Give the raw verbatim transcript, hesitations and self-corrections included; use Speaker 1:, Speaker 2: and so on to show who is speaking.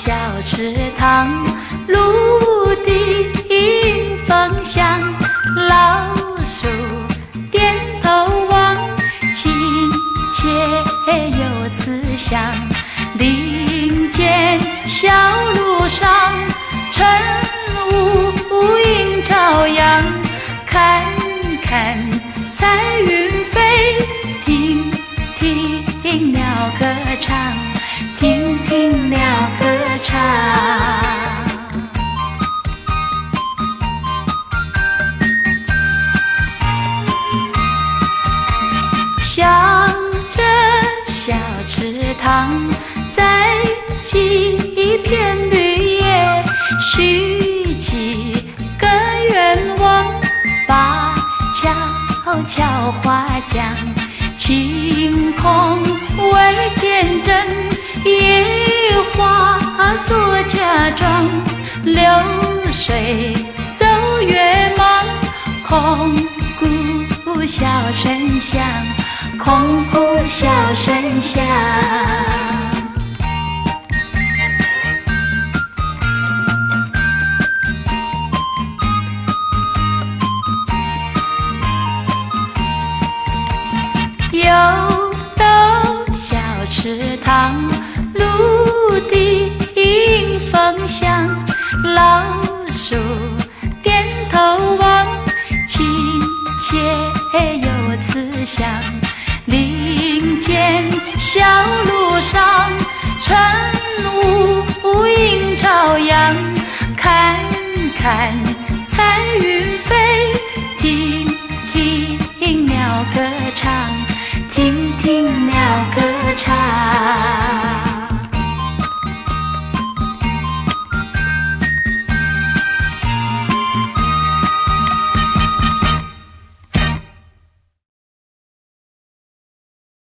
Speaker 1: 小池塘，芦笛迎风响，老树点头望，亲切有慈祥。林间小路上，晨雾映朝阳，看看彩云飞，听听鸟歌唱，听听鸟歌唱。向着小池塘，在几片绿叶，续起个愿望，把悄悄话讲。晴空为见证，野花做嫁妆，流水走月忙，空谷笑声响，空谷笑声响。又到小池塘，芦笛迎风响，老树点头望，亲切有慈祥。林间小路上，晨雾映朝阳，看看